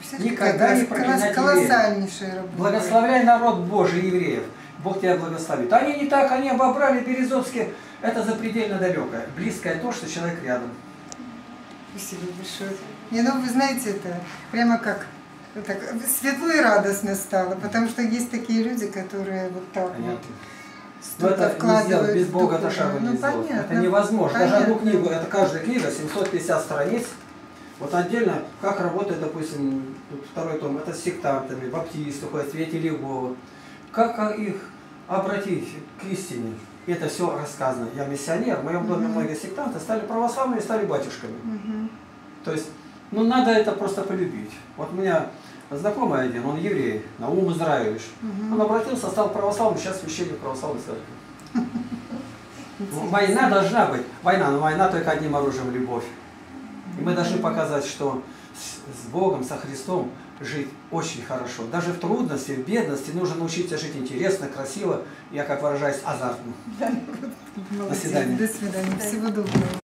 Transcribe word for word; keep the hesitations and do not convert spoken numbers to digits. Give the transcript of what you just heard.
Никогда не проклинать колоссальнейшая работа. Благословляй народ Божий, евреев. Бог тебя благословит. Они не так, они обобрали Березовские. Это запредельно далекое. Близкое то, что человек рядом. Спасибо большое. Не, ну вы знаете, это прямо как так, светло и радостно стало, потому что есть такие люди, которые вот так Понятно. вот. Но это не сделать, без Бога это шагу не ну, сделать. понятно, Это невозможно. понятно. Даже одну книгу, это каждая книга, семьсот пятьдесят страниц. Вот отдельно, как работает, допустим, тут второй том, это с сектантами, баптисты, ходят, свидетели Иеговы. Как их обратить к истине? И это все рассказано. Я миссионер, в моем доме mm-hmm. многие сектанты стали православными, стали батюшками. Mm-hmm. То есть, ну надо это просто полюбить. Вот у меня знакомый один, он еврей, Наум Израилевич. Mm-hmm. Он обратился, стал православным, сейчас священник православной церкви. Война должна быть. Война, но война только одним оружием — любовь. И мы должны показать, что с Богом, со Христом жить очень хорошо. Даже в трудности, в бедности нужно научиться жить интересно, красиво, я, как выражаюсь, азартно. До свидания. До свидания. Всего доброго.